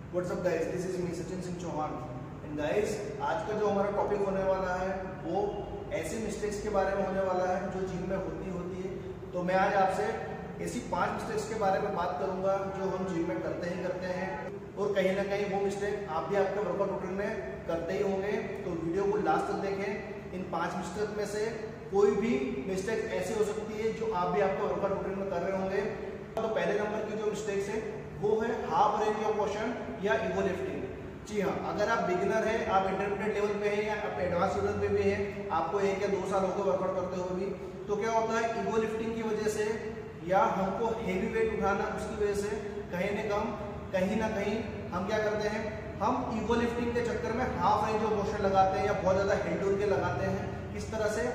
WhatsApp guys, this is me Sachin Singh Chauhan. And guys, आज का जो हमारा टॉपिक होने वाला है वो ऐसी मिस्टेक्स के बारे में होने वाला है जो जिम में होती है। तो मैं आज आपसे ऐसी 5 मिस्टेक्स के बारे में बात करूंगा जो हम जिम में करते हैं और कहीं ना कहीं वो मिस्टेक आप भी आपके वर्कआउट रूटीन में करते ही होंगे। तो वीडियो को लास्ट तक देखें। इन 5 मिस्टेक में से कोई भी मिस्टेक ऐसी हो सकती है जो आप भी आपके वर्कआउट रूटीन में कर रहे होंगे। तो पहले नंबर की जो मिस्टेक्स है वो है हाफ रेंज ऑफ मोशन या ईगो लिफ्टिंग। जी हाँ, अगर आप बिगिनर हैं, आप इंटरमीडिएट लेवल पे हैं या आप एडवांस लेवल पे भी हैं, आपको 1 या 2 साल हो गए वर्कआउट करते हुए भी, तो क्या होता है ईगो लिफ्टिंग की वजह से या हमको हेवी वेट उठाना उसकी वजह से कहीं ना कहीं हम क्या करते हैं, हम ईगो लिफ्टिंग के चक्कर में हाफ रेंज ऑफ मोशन लगाते हैं या बहुत ज्यादा हेड डोल के लगाते हैं। किस तरह से?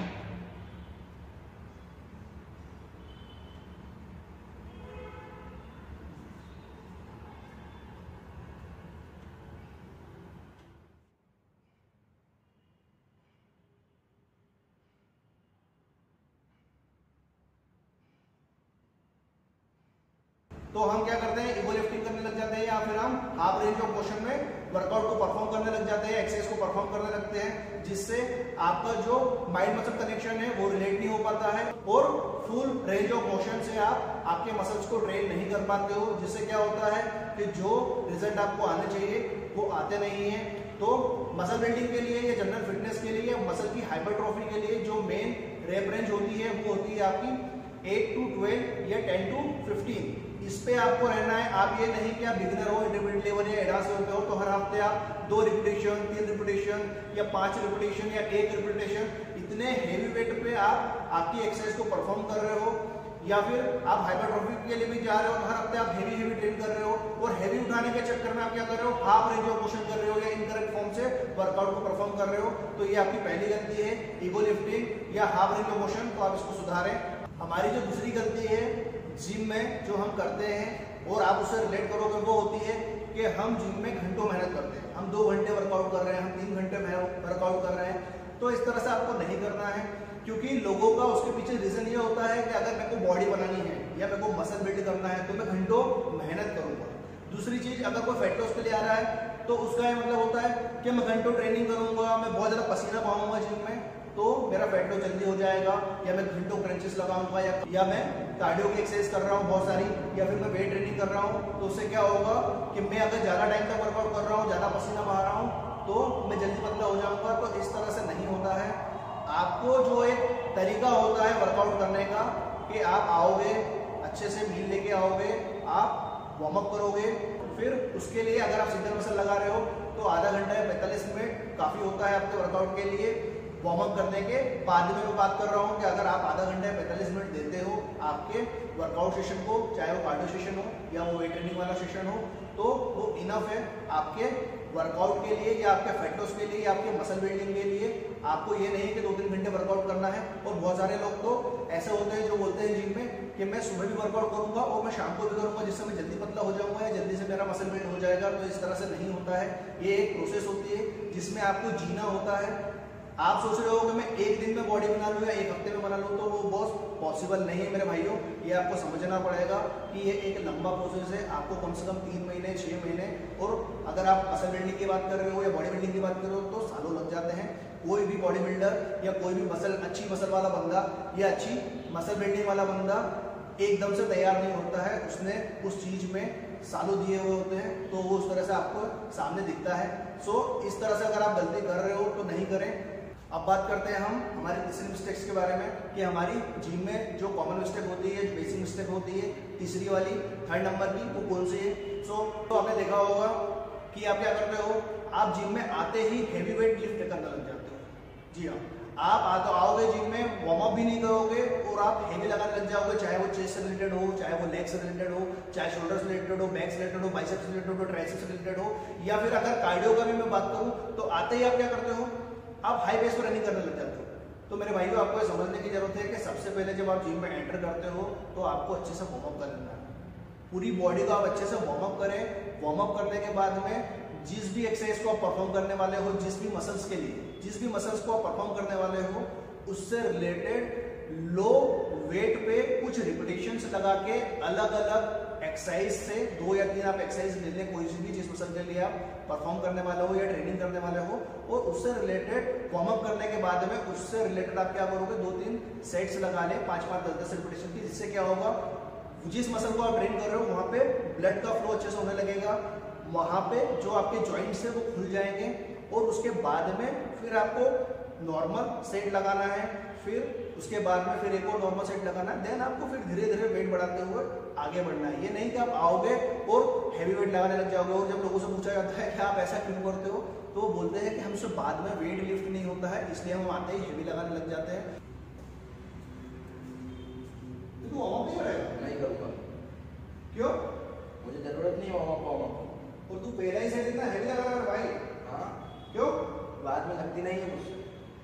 तो हम क्या करते हैं, ईगो लिफ्टिंग करने लग जाते हैं या फिर हम हाफ रेंज ऑफ मोशन में वर्कआउट को परफॉर्म करने लग जाते हैं, एक्सरसाइज को परफॉर्म करने लगते हैं, जिससे आपका जो माइंड मसल कनेक्शन है वो रिलेट नहीं हो पाता है और फुल रेंज ऑफ मोशन से आप आपके मसल्स को ट्रेन नहीं कर पाते हो, जिससे क्या होता है कि जो रिजल्ट आपको आने चाहिए वो आते नहीं है। तो मसल बिल्डिंग के लिए या जनरल फिटनेस के लिए, मसल की हाइपरट्रॉफी के लिए जो मेन रेप रेंज होती है वो होती है आपकी 8 to 12 या 10 to 15। इस पे आपको रहना है। आप ये नहीं कि आप बिगिनर हो, इंटरमीडिएट लेवल या एडवांस लेवल पे हो तो हर हफ्ते आप 2 रिपीटेशन, 3 रिपीटेशन या 5 रिपीटेशन या 1 रिपीटेशन इतने हेवी वेट पे आप आपकी एक्सरसाइज को परफॉर्म कर रहे हो, या फिर आप हाइपरट्रॉफी के लिए भी जा रहे हो तो हर हफ्ते आप हेवी ट्रेन कर रहे हो और हेवी उठाने के चक्कर में आप क्या कर रहे हो, हाफ रेंज ऑफ मोशन कर रहे हो या इनकरेक्ट फॉर्म से वर्कआउट को परफॉर्म कर रहे हो। तो ये आपकी पहली गलती है, ईगो लिफ्टिंग या हाफ रेंज ऑफ मोशन। तो आप इसको सुधारें। हमारी जो दूसरी गलती है जिम में जो हम करते हैं और आप उससे रिलेट करोगे वो होती है कि हम जिम में घंटों मेहनत करते हैं। हम 2 घंटे वर्कआउट कर रहे हैं, हम 3 घंटे वर्कआउट कर रहे हैं। तो इस तरह से आपको नहीं करना है, क्योंकि लोगों का उसके पीछे रीजन ये होता है कि अगर मेरे को बॉडी बनानी है या मेरे को मसल बिल्ड करना है तो मैं घंटों मेहनत करूंगा। दूसरी चीज, अगर कोई फैट लॉस के लिए आ रहा है तो उसका ये मतलब होता है कि मैं घंटों ट्रेनिंग करूंगा, मैं बहुत ज्यादा पसीना बहाऊंगा जिम में तो मेरा फैट लॉस जल्दी हो जाएगा, या मैं घंटों क्रंचेस लगाऊंगा या मैं कार्डियो की एक्सरसाइज कर रहा हूँ बहुत सारी, या फिर मैं वेट ट्रेनिंग कर रहा हूँ। तो उससे क्या होगा कि मैं अगर ज्यादा टाइम तक वर्कआउट कर रहा हूँ, ज्यादा पसीना बहा रहा हूँ तो मैं जल्दी पतला हो जाऊंगा। तो इस तरह से नहीं होता है। आपको जो एक तरीका होता है वर्कआउट करने का कि आप आओगे, अच्छे से मील लेके आओगे, आप वार्म अप करोगे, फिर उसके लिए अगर आप सिंगल मसल लगा रहे हो तो आधा घंटा या 45 मिनट काफी होता है आपके वर्कआउट के लिए। वार्म अप करने के बाद में मैं बात कर रहा हूँ कि अगर आप आधा घंटा या 45 मिनट देते हो आपके वर्कआउट सेशन को, चाहे वो कार्डियो सेशन हो या वो वेट ट्रेनिंग वाला सेशन हो, तो वो इनफ है आपके वर्कआउट के लिए या आपके फैट लॉस के लिए या आपके मसल बिल्डिंग के लिए। आपको ये नहीं कि 2-3 घंटे वर्कआउट करना है। और बहुत सारे लोग तो ऐसे होते हैं जो बोलते हैं जिम में कि मैं सुबह भी वर्कआउट करूंगा और मैं शाम को भी करूंगा, जिससे मैं जल्दी पतला हो जाऊंगा या जल्दी से मेरा मसल बिल्ड हो जाएगा। तो इस तरह से नहीं होता है। ये एक प्रोसेस होती है जिसमें आपको जीना होता है। आप सोच रहे हो कि मैं 1 दिन में बॉडी बना लूँ या 1 हफ्ते में बना लूँ, तो वो बहुत पॉसिबल नहीं है मेरे भाइयों। ये आपको समझना पड़ेगा कि ये एक लंबा प्रोसेस है। आपको कम से कम 3 महीने 6 महीने, और अगर आप मसल बिल्डिंग की बात कर रहे हो या बॉडी बिल्डिंग की बात कर रहे हो तो सालों लग जाते हैं। कोई भी बॉडी बिल्डर या कोई भी अच्छी मसल वाला बंदा या अच्छी मसल बिल्डिंग वाला बंदा एकदम से तैयार नहीं होता है। उसने उस चीज में सालों दिए हुए होते हैं, तो वो उस तरह से आपको सामने दिखता है। सो इस तरह से अगर आप गलती कर रहे हो तो नहीं करें। अब बात करते हैं हम हमारी तीसरी मिस्टेक्स के बारे में कि हमारी जिम में जो कॉमन मिस्टेक होती है, जो बेसिक मिस्टेक होती है, तीसरी वाली 3rd नंबर की, वो कौन सी है? तो आपने देखा होगा कि आप क्या करते हो, आप जिम में आते ही हेवी वेट लिफ्ट करने लग जाते हो। जी हाँ, आप आओगे जिम में, वार्म अप भी नहीं करोगे और आप हेवी लगाने लग जाओगे, चाहे वो चेस्ट से रिलेटेड हो, चाहे वो लेग से रिलेटेड हो, चाहे शोल्डर से रिलेटेड हो, बैक से रिलेटेड हो, बाइसेप्स से रिलेटेड हो, ट्राइसेप्स से रिलेटेड हो, या फिर अगर कार्डियो का भी मैं बात करूं तो आते ही आप क्या करते हो, आप हाई पेस पर रनिंग करने लग जाते हो। तो मेरे भाइयों, आपको ये समझने की जरूरत है कि सबसे पहले जब आप जिम में एंटर करते हो तो आपको अच्छे से वार्म अप कर लेना है। पूरी बॉडी को आप अच्छे से वार्म अप करें। वार्म अप करने के बाद में जिस भी एक्सरसाइज को आप परफॉर्म करने वाले हो, जिस भी मसल्स के लिए, जिस भी मसल्स को आप परफॉर्म करने वाले हो, उससे रिलेटेड लो वेट पे कुछ रिपीटेशंस लगा के अलग अलग एक्सरसाइज से 2 या 3 आप एक्सरसाइज ले लें, कोई सी भी जिस मसल के लिए आप परफॉर्म करने वाले हो या ट्रेनिंग करने वाले हो, और उससे रिलेटेड वार्म अप करने के बाद में उससे रिलेटेड आप क्या करोगे, 2-3 सेट्स लगा लें 5-5, 10-10 रिपीटेशन की, जिससे क्या होगा, जिस मसल को आप ट्रेन कर रहे हो वहां पे ब्लड का फ्लो अच्छे से होने लगेगा, वहां पे जो आपके जॉइंट्स है वो खुल जाएंगे, और उसके बाद में फिर आपको नॉर्मल सेट लगाना है, फिर उसके बाद में फिर एक और नॉर्मल सेट लगाना है, देन आपको फिर धीरे धीरे वेट बढ़ाते हुए आगे बढ़ना है। ये नहीं कि आप आओगे और हैवी वेट लगाने लग जाओगे, और जब लोगों से पूछा जाता है कि आप ऐसा क्यों करते हो, तो वो बोलते हैं कि हमसे बाद में वेट लिफ्ट नहीं होता है, इसलिए हम आते ही हैवी लगाने लग जाते हैं। तो वार्म अप नहीं करेगा? नहीं करूँगा। क्यों? मुझे जरूरत नहीं वार्म अप। और तू पहला ही सेट इतना हैवी लगा रहा है भाई। हाँ, क्यों? बाद में लगती नहीं है मुझसे।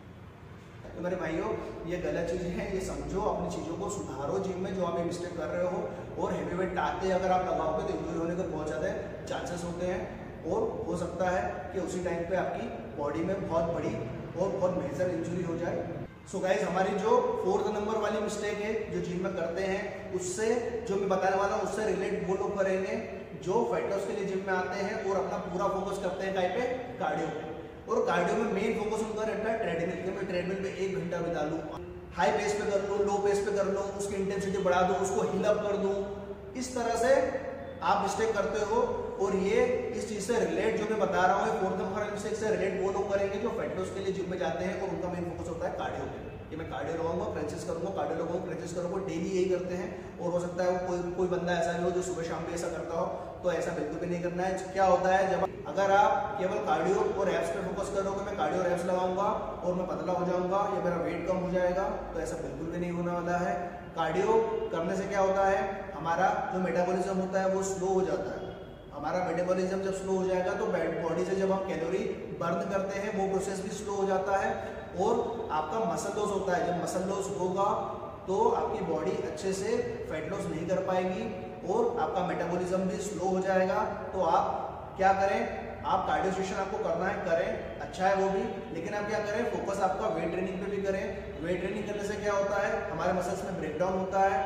तो मेरे भाइयों, ये गलत चीज़ है, ये समझो, अपनी चीज़ों को सुधारो जिम में, जो आप ये मिस्टेक कर रहे हो। और हैवी वेट आते अगर आप लगाओगे तो इंजरी होने के बहुत ज़्यादा चांसेस होते हैं, और हो सकता है कि उसी टाइम पे आपकी बॉडी में बहुत बड़ी और बहुत मेजर इंजरी हो जाए। सो गाइस, हमारी जो 4th नंबर वाली मिस्टेक है जो जिम में करते हैं, उससे जो मैं बताने वाला हूँ उससे रिलेट वो लोग करेंगे जो फैट लॉस के लिए जिम में आते हैं और अपना पूरा फोकस करते हैं टाइप पे कार्डियो पे। और कार्डियो में मेन फोकस उनका रहता है ट्रेडमिल पे। मैं ट्रेडमिल पे 1 घंटा बिता लूँ, हाई पेस पे कर लूँ, लो पेस पे कर लूँ, उसकी इंटेंसिटी बढ़ा दूँ, उसको हिल अप कर दूँ, इस तरह से आप मिस्टेक करते हो। और ये इस चीज से रिलेट जो मैं बता रहा हूँ 4th नंबर मिस्टेक से रिलेट वो लोग करेंगे जो फैट लॉस के लिए जिम में जाते हैं और उनका मेन फोकस होता है कार्डियो पे। कि मैं कार्डियो लगाऊंगा, क्रंचेस करूंगा, कार्डियो लगाऊंगा, क्रंचेस करूंगा, डेली यही करते हैं। और हो सकता है कोई बंदा ऐसा भी हो जो सुबह शाम भी ऐसा करता हो, तो ऐसा बिल्कुल भी नहीं करना है। क्या होता है, जब अगर आप केवल कार्डियो और एब्स पे फोकस करोगे, मैं कार्डियो और एब्स लगाऊंगा और मैं पतला हो जाऊंगा या मेरा वेट कम हो जाएगा, तो ऐसा बिल्कुल भी नहीं होने वाला है। कार्डियो करने से क्या होता है, हमारा जो मेटाबॉलिज्म होता है वो स्लो हो जाता है। हमारा मेटाबॉलिज्म जब स्लो हो जाएगा तो बॉडी से जब हम कैलोरी बर्न करते हैं वो प्रोसेस भी स्लो हो जाता है, और आपका मसल लॉस होता है। जब मसल लॉस होगा तो आपकी बॉडी अच्छे से फैट लॉस नहीं कर पाएगी और आपका मेटाबॉलिज्म भी स्लो हो जाएगा। तो आप क्या करें, आप कार्डियो सेशन आपको करना है, करें, अच्छा है वो भी, लेकिन आप क्या करें, फोकस आपका वेट ट्रेनिंग पे भी करें। वेट ट्रेनिंग करने से क्या होता है, हमारे मसल्स में ब्रेकडाउन होता है,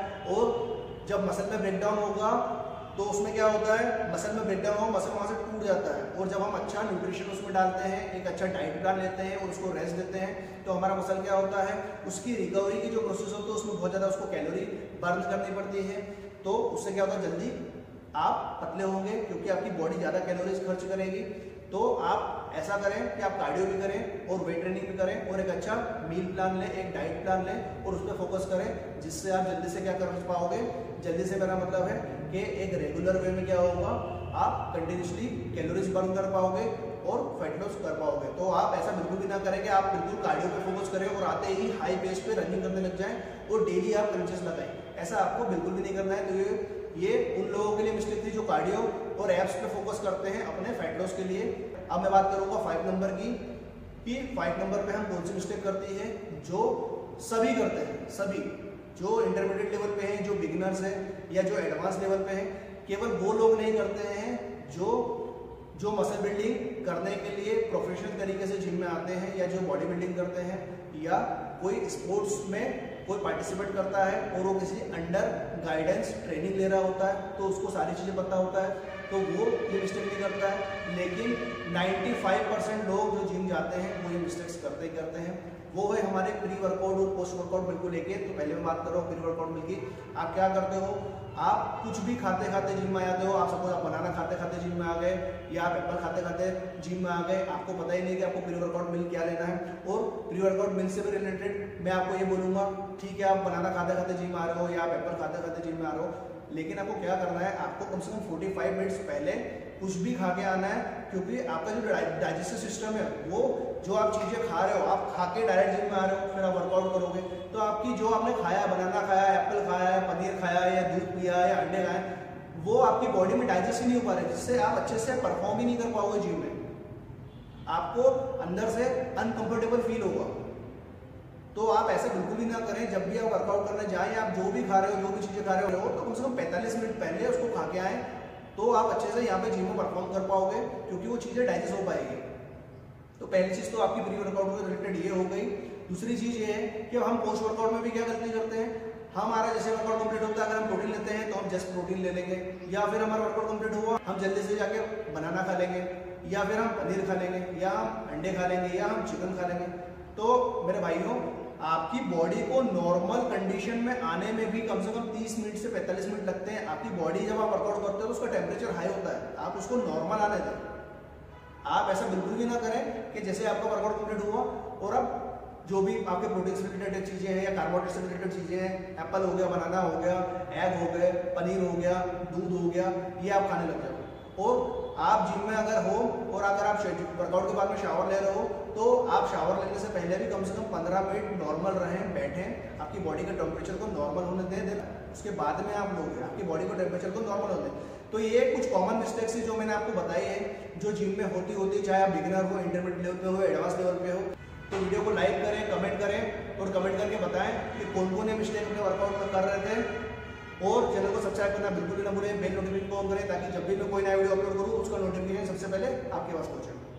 और जब मसल में ब्रेकडाउन होगा तो उसमें क्या होता है, मसल में ब्रेकडाउन हो, मसल वहां से टूट जाता है। और जब हम अच्छा न्यूट्रिशन उसमें डालते हैं, एक अच्छा डाइट प्लान लेते हैं और उसको रेस्ट देते हैं, तो हमारा मसल क्या होता है, उसकी रिकवरी की जो प्रोसेस होती है उसमें बहुत ज़्यादा उसको कैलोरी बर्न करनी पड़ती है। तो उससे क्या होता है, जल्दी आप पतले होंगे क्योंकि आपकी बॉडी ज़्यादा कैलोरीज खर्च करेगी। तो आप ऐसा करें कि आप कार्डियो भी करें और वेट ट्रेनिंग भी करें और एक अच्छा मील प्लान लें, एक डाइट प्लान लें और उस पर फोकस करें, जिससे आप जल्दी से क्या कर पाओगे, जल्दी से मेरा मतलब है कि एक रेगुलर वे में क्या होगा, आप कंटिन्यूसली कैलोरीज बर्न कर पाओगे और फैट लॉस कर पाओगे। तो आप ऐसा बिल्कुल भी ना करें कि आप बिल्कुल कार्डियो पे फोकस करें और आते ही हाई पेस पे रनिंग करने लग जाएं और डेली आप क्रंचेस लगाएं, ऐसा आपको बिल्कुल भी नहीं करना है। तो ये उन लोगों के लिए मिस्टेक थी जो कार्डियो और एब्स पे फोकस करते हैं अपने फैट लॉस के लिए। अब मैं बात करूंगा 5 नंबर की, कि 5 नंबर पे हम कौन सी मिस्टेक करती है जो सभी करते हैं, सभी जो इंटरमीडिएट लेवल पे हैं, जो बिगिनर्स हैं या जो एडवांस लेवल पे हैं। केवल वो लोग नहीं करते हैं जो मसल बिल्डिंग करने के लिए प्रोफेशनल तरीके से जिम में आते हैं, या जो बॉडी बिल्डिंग करते हैं, या कोई स्पोर्ट्स में कोई पार्टिसिपेट करता है और वो किसी अंडर गाइडेंस ट्रेनिंग ले रहा होता है, तो उसको सारी चीज़ें पता होता है, तो वो ये मिस्टेक नहीं करता है। लेकिन 95% लोग जो जिम जाते हैं वो ये मिस्टेक्स करते ही करते हैं। वो है हमारे प्री वर्कआउट और पोस्ट वर्कआउट मिल को लेके। तो पहले मैं बात कर रहा हूँ प्री वर्कआउट मिल की। आप क्या करते हो, आप कुछ भी खाते खाते जिम में आते हो। आप सपोज आप बनाना खाते खाते जिम में आ गए, या आप एप्पल खाते खाते जिम में आ गए, आपको पता ही नहीं कि आपको प्री वर्कआउट मिल क्या लेना है। और प्री वर्कआउट मिल से भी रिलेटेड मैं आपको ये बोलूंगा, ठीक है आप बनाना खाते खाते जिम में आ रहे हो या आप एप्पल खाते खाते जिम में आ रहे हो, लेकिन आपको क्या करना है, आपको कम से कम 45 मिनट्स पहले कुछ भी खा के आना है, क्योंकि आपका जो डाइजेस्टिव सिस्टम है, वो जो आप चीजें खा रहे हो, आप खा के डायरेक्ट जिम में आ रहे हो, फिर आप वर्कआउट करोगे तो आपकी जो आपने खाया, बनाना खाया, एप्पल खाया, पनीर खाया, या दूध पिया, या अंडे खाए, वो आपकी बॉडी में डाइजेस्ट ही नहीं हो पा रहे, जिससे आप अच्छे से परफॉर्म ही नहीं कर पाओगे जिम में। आपको अंदर से अनकंफर्टेबल फील होगा। तो आप ऐसा बिल्कुल भी ना करें। जब भी आप वर्कआउट करने जाएं, आप जो भी खा रहे हो, जो भी चीजें खा रहे हो, तो कम से कम 45 मिनट पहले उसको खा के आए, तो आप अच्छे से यहाँ पे जिम में परफॉर्म कर पाओगे, क्योंकि वो चीजें डाइजेस्ट हो पाएगी। तो पहली चीज तो आपकी प्री वर्कआउट से रिलेटेड ये हो गई। दूसरी चीज ये है कि हम पोस्ट वर्कआउट में भी क्या गलती करते हैं, हमारा जैसे वर्कआउट कंप्लीट होता है, अगर हम प्रोटीन लेते हैं तो हम जस्ट प्रोटीन ले लेंगे, या फिर हमारा वर्कआउट कंप्लीट हुआ हम जल्दी से जाके बनाना खा लेंगे, या फिर हम पनीर खा लेंगे, या हम अंडे खा लेंगे, या हम चिकन खा लेंगे। तो मेरे भाइयों, आपकी बॉडी को नॉर्मल कंडीशन में आने में भी कम से कम 30 मिनट से 45 मिनट लगते हैं। आपकी बॉडी जब आप वर्कआउट करते हो तो उसका टेम्परेचर हाई होता है, आप उसको नॉर्मल आने दें। आप ऐसा बिल्कुल भी ना करें कि जैसे आपका वर्कआउट कंप्लीट हुआ और अब जो भी आपके प्रोटीन से रिलेटेड चीजें हैं या कार्बोहाइड्रेट से रिलेटेड चीजें हैं, एप्पल हो गया, बनाना हो गया, एग हो गए, पनीर हो गया, दूध हो गया, ये आप खाने लग जाओ। और आप जिम में अगर हो और अगर आप वर्कआउट के बाद में शावर ले रहे हो तो आप शावर लेने से पहले भी कम से कम 15 मिनट नॉर्मल रहें, बैठें, आपकी बॉडी के टेम्परेचर को नॉर्मल होने दें, उसके बाद में आप लोग आपकी बॉडी को टेम्परेचर को नॉर्मल होने दें। तो ये कुछ कॉमन मिस्टेक्स है जो मैंने आपको बताई है, जो जिम में होती चाहे आप बिगिनर हो, इंटरमीडिएट लेवल पे हो, एडवांस लेवल पे हो। तो वीडियो को लाइक करें, कमेंट करें और कमेंट करके बताएं कि कौन कौन ये मिस्टेक अपने वर्कआउट में कर रहे थे। और चैनल को सब्सक्राइब करना बिल्कुल भी ना भूलें, बेल नोटिफिकेशन को ऑन करें ताकि जब भी मैं कोई नया वीडियो अपलोड करूँ उसका नोटिफिकेशन सबसे पहले आपके पास पहुंचे।